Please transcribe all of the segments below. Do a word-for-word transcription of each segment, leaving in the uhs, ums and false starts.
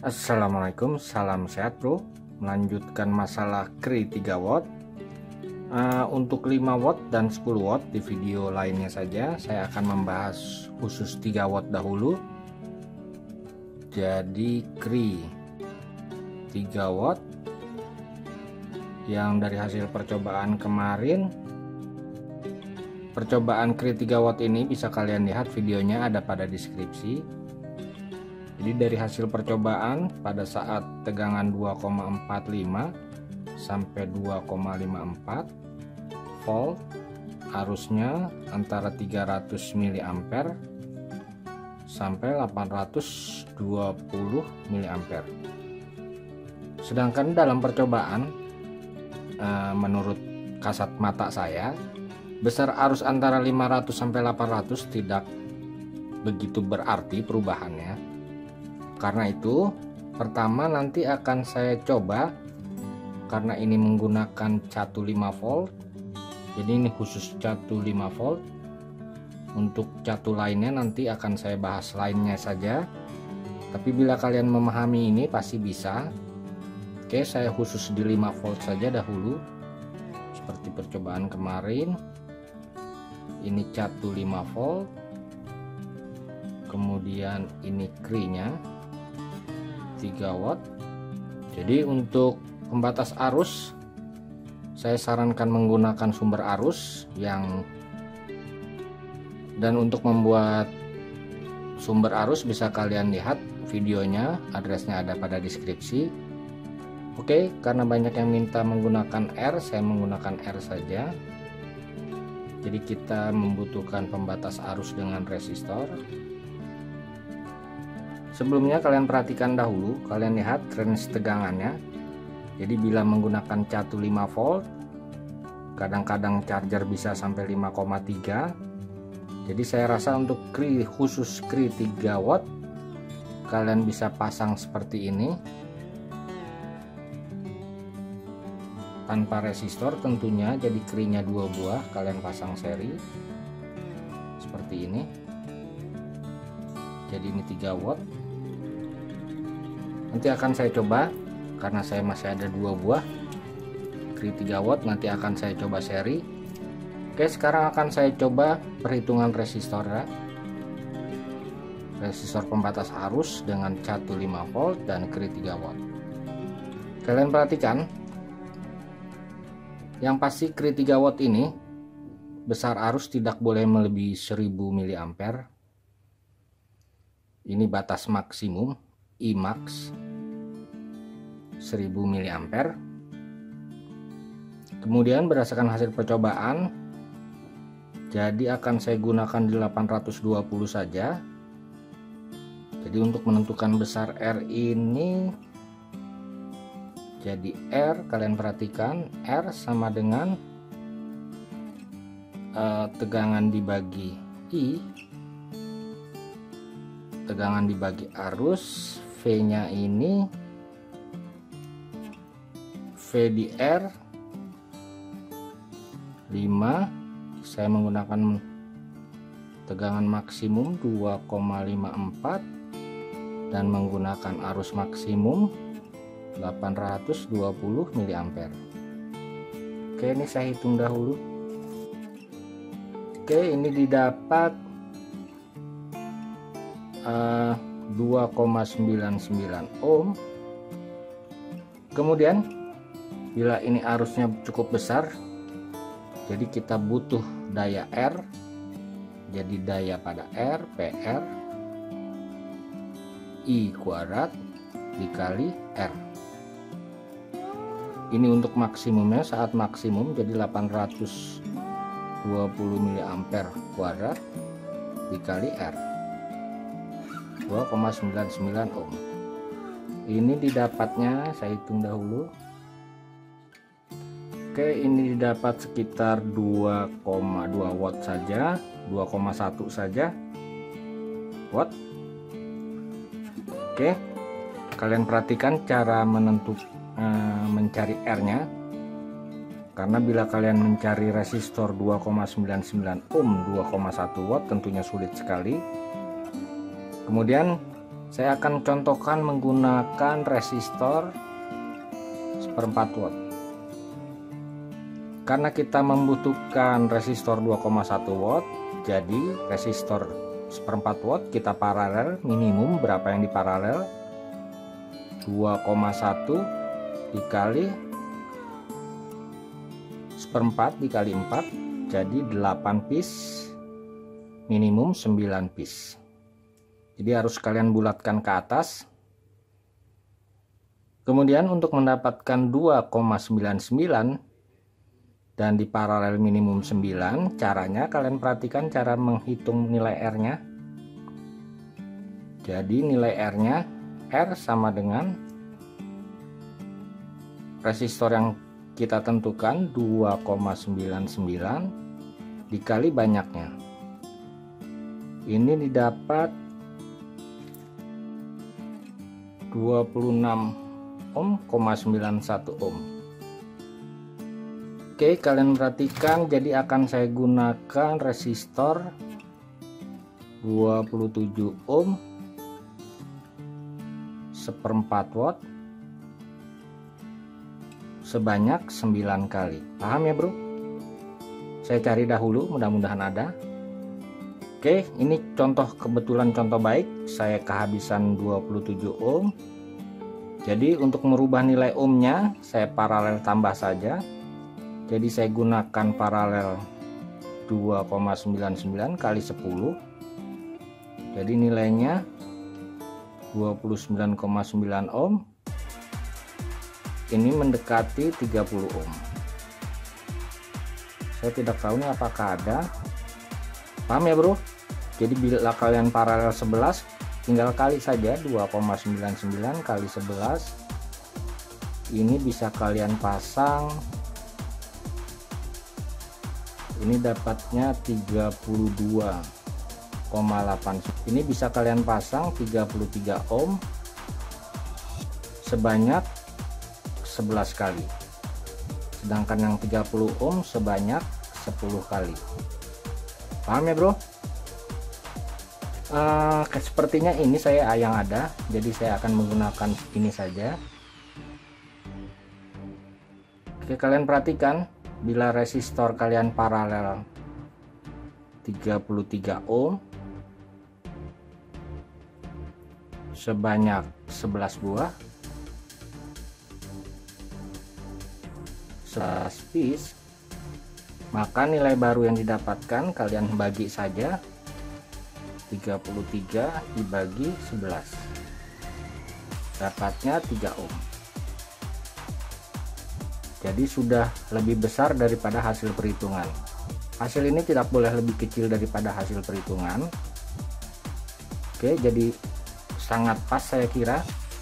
Assalamualaikum, salam sehat bro. Melanjutkan masalah Cree tiga watt. uh, Untuk lima watt dan sepuluh watt di video lainnya saja. Saya akan membahas khusus tiga watt dahulu. Jadi Cree tiga watt yang dari hasil percobaan kemarin. Percobaan Cree tiga watt ini bisa kalian lihat videonya, ada pada deskripsi. Jadi dari hasil percobaan pada saat tegangan dua koma empat lima sampai dua koma lima empat volt, arusnya antara tiga ratus miliampere sampai delapan ratus dua puluh miliampere. Sedangkan dalam percobaan menurut kasat mata saya, besar arus antara lima ratus sampai delapan ratus tidak begitu berarti perubahannya. Karena itu, pertama nanti akan saya coba, karena ini menggunakan catu lima volt. Jadi ini khusus catu lima volt. Untuk catu lainnya nanti akan saya bahas lainnya saja. Tapi bila kalian memahami ini pasti bisa. Oke, saya khusus di lima volt saja dahulu. Seperti percobaan kemarin. Ini catu lima volt. Kemudian ini Cree-nya tiga watt. Jadi untuk pembatas arus saya sarankan menggunakan sumber arus yang, dan untuk membuat sumber arus bisa kalian lihat videonya, adresnya ada pada deskripsi. Oke, karena banyak yang minta menggunakan R, saya menggunakan R saja. Jadi kita membutuhkan pembatas arus dengan resistor. Sebelumnya kalian perhatikan dahulu, kalian lihat range tegangannya. Jadi bila menggunakan catu lima volt, kadang-kadang charger bisa sampai lima koma tiga. Jadi saya rasa untuk Cree, khusus Cree tiga watt, kalian bisa pasang seperti ini. Tanpa resistor tentunya, jadi Cree-nya dua buah, kalian pasang seri. Seperti ini. Jadi ini tiga watt. Nanti akan saya coba, karena saya masih ada dua buah Cree tiga watt, nanti akan saya coba seri. Oke, sekarang akan saya coba perhitungan resistor ya. Resistor pembatas arus dengan catu lima volt dan Cree tiga watt. Kalian perhatikan, yang pasti Cree tiga watt ini besar arus tidak boleh melebihi seribu miliampere. Ini batas maksimum, I max seribu miliampere. Kemudian berdasarkan hasil percobaan, jadi akan saya gunakan di delapan ratus dua puluh saja. Jadi untuk menentukan besar R ini, jadi R, kalian perhatikan R sama dengan uh, tegangan dibagi I, tegangan dibagi arus. V nya ini, V di R lima, saya menggunakan tegangan maksimum dua koma lima empat dan menggunakan arus maksimum delapan ratus dua puluh miliampere. Oke, ini saya hitung dahulu. Oke, ini didapat uh, dua koma sembilan sembilan ohm. Kemudian bila ini arusnya cukup besar, jadi kita butuh daya R. Jadi daya pada R, P R I kuadrat dikali R. Ini untuk maksimumnya, saat maksimum jadi delapan ratus dua puluh miliampere kuadrat dikali R, dua koma sembilan sembilan ohm. Ini didapatnya saya hitung dahulu. Oke, ini didapat sekitar dua koma dua watt saja, dua koma satu saja watt. Oke, kalian perhatikan cara menentukan eh, mencari R-nya. Karena bila kalian mencari resistor dua koma sembilan sembilan ohm dua koma satu watt tentunya sulit sekali. Kemudian Saya akan contohkan menggunakan resistor seperempat watt. Karena kita membutuhkan resistor dua koma satu watt, jadi resistor seperempat watt kita paralel. Minimum berapa yang diparalel? dua koma satu dikali seperempat dikali empat, jadi delapan piece, minimum sembilan piece. Jadi harus kalian bulatkan ke atas. Kemudian untuk mendapatkan dua koma sembilan sembilan dan di paralel minimum sembilan, caranya kalian perhatikan cara menghitung nilai R-nya. Jadi nilai R-nya, R sama dengan resistor yang kita tentukan dua koma sembilan sembilan dikali banyaknya. Ini didapat dua puluh enam ohm, sembilan satu ohm. Oke, kalian perhatikan, jadi akan saya gunakan resistor dua puluh tujuh ohm seperempat watt sebanyak sembilan kali. Paham ya bro? Saya cari dahulu, mudah-mudahan ada. Oke, ini contoh, kebetulan contoh baik. Saya kehabisan dua puluh tujuh ohm. Jadi untuk merubah nilai ohmnya, saya paralel tambah saja. Jadi saya gunakan paralel dua koma sembilan sembilan kali sepuluh. Jadi nilainya dua puluh sembilan koma sembilan ohm. Ini mendekati tiga puluh ohm. Saya tidak tahu nih apakah ada. Paham ya bro? Jadi bila kalian paralel sebelas, tinggal kali saja dua koma sembilan sembilan kali sebelas. Ini bisa kalian pasang. Ini dapatnya tiga puluh dua koma delapan. Ini bisa kalian pasang tiga puluh tiga ohm sebanyak sebelas kali. Sedangkan yang tiga puluh ohm sebanyak sepuluh kali. Paham ya bro? Uh, sepertinya ini saya yang ada, jadi saya akan menggunakan ini saja. Oke, kalian perhatikan, bila resistor kalian paralel tiga puluh tiga ohm sebanyak sebelas buah, sebelas piece, maka nilai baru yang didapatkan kalian bagi saja tiga puluh tiga dibagi sebelas, dapatnya tiga ohm. Jadi sudah lebih besar daripada hasil perhitungan. Hasil ini tidak boleh lebih kecil daripada hasil perhitungan. Oke, jadi sangat pas saya kira.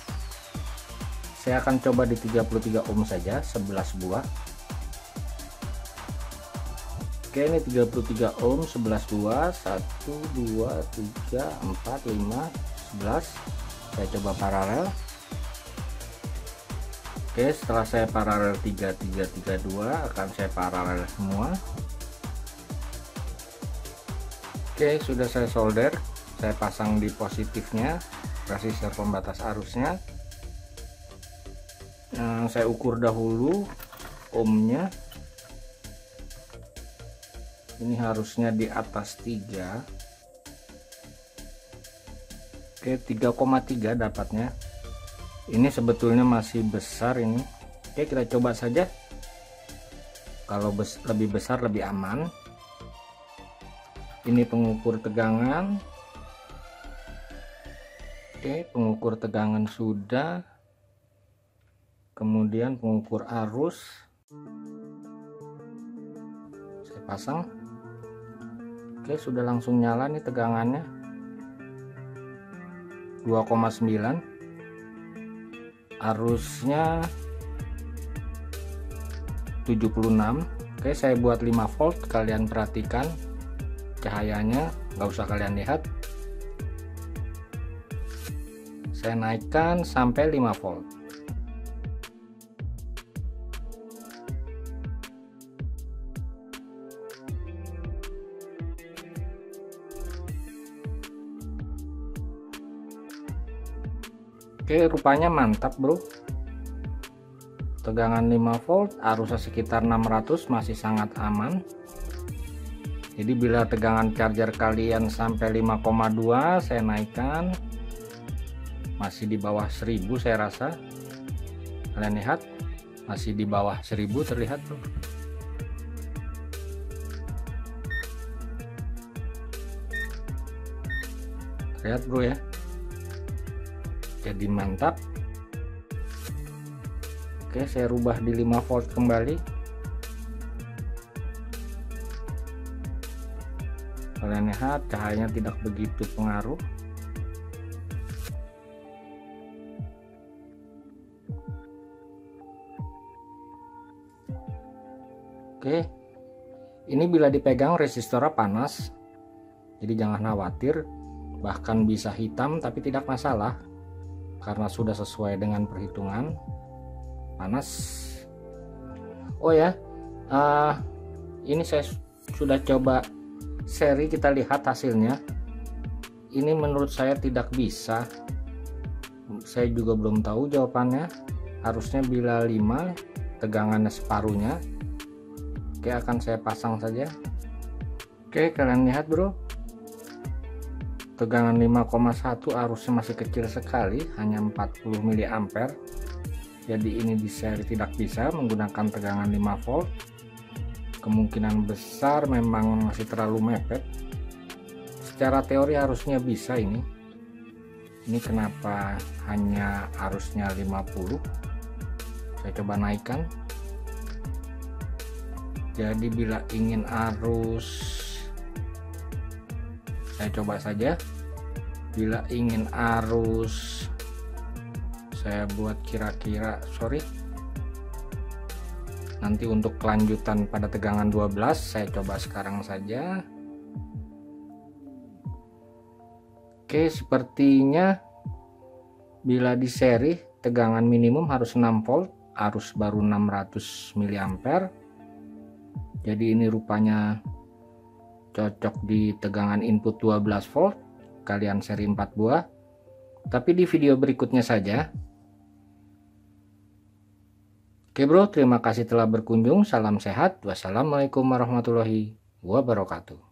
Saya akan coba di tiga puluh tiga ohm saja, sebelas buah. Oke, ini tiga puluh tiga ohm, sebelas buah, satu, dua, tiga, empat, lima, sebelas. Saya coba paralel. Oke, setelah saya paralel tiga, tiga, tiga, dua, akan saya paralel semua. Oke, sudah saya solder. Saya pasang di positifnya, resistor pembatas arusnya. Nah, saya ukur dahulu ohmnya. Ini harusnya di atas tiga. Oke, tiga koma tiga dapatnya. Ini sebetulnya masih besar ini. Oke, kita coba saja. Kalau bes lebih besar lebih aman. Ini pengukur tegangan. Oke, pengukur tegangan sudah. Kemudian pengukur arus. Saya pasang. Oke, sudah langsung nyala nih tegangannya. dua koma sembilan. Arusnya tujuh puluh enam. Oke, saya buat lima volt. Kalian perhatikan cahayanya, nggak usah kalian lihat. Saya naikkan sampai lima volt. Oke, rupanya mantap bro. Tegangan lima volt, arusnya sekitar enam ratus, masih sangat aman. Jadi bila tegangan charger kalian sampai lima koma dua, saya naikkan, masih di bawah seribu saya rasa. Kalian lihat, masih di bawah seribu terlihat bro. Lihat bro ya, jadi mantap. Oke, saya rubah di lima volt kembali. Kalian lihat cahayanya tidak begitu pengaruh. Oke, ini bila dipegang resistornya panas, jadi jangan khawatir. Bahkan bisa hitam tapi tidak masalah karena sudah sesuai dengan perhitungan. Panas. Oh ya, uh, ini saya sudah coba seri, kita lihat hasilnya. Ini menurut saya tidak bisa. Saya juga belum tahu jawabannya. Harusnya bila lima, tegangannya separuhnya. Oke, akan saya pasang saja. Oke, kalian lihat bro, tegangan lima koma satu, arusnya masih kecil sekali, hanya empat puluh mili ampere. Jadi ini di seri tidak bisa menggunakan tegangan lima volt. Kemungkinan besar memang masih terlalu mepet. Secara teori harusnya bisa ini. Ini kenapa hanya arusnya lima puluh? Saya coba naikkan. Jadi bila ingin arus, saya coba saja. Bila ingin arus, saya buat kira-kira, sorry, nanti untuk kelanjutan pada tegangan dua belas saya coba sekarang saja. Oke, sepertinya bila di seri tegangan minimum harus enam volt, arus baru enam ratus mili ampere. Jadi ini rupanya cocok di tegangan input dua belas volt, kalian seri empat buah. Tapi di video berikutnya saja. Oke bro, terima kasih telah berkunjung. Salam sehat. Wassalamualaikum warahmatullahi wabarakatuh.